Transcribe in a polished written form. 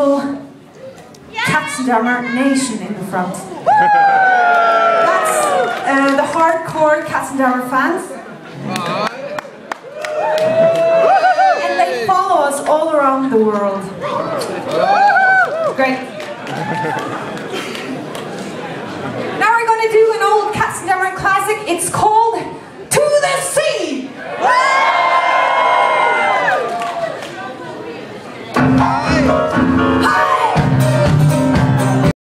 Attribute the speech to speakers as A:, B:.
A: Katzenjammer Nation in the front. That's the hardcore Katzenjammer fans. And they follow us all around the world. Great. Now we're going to do an old Katzenjammer classic. It's called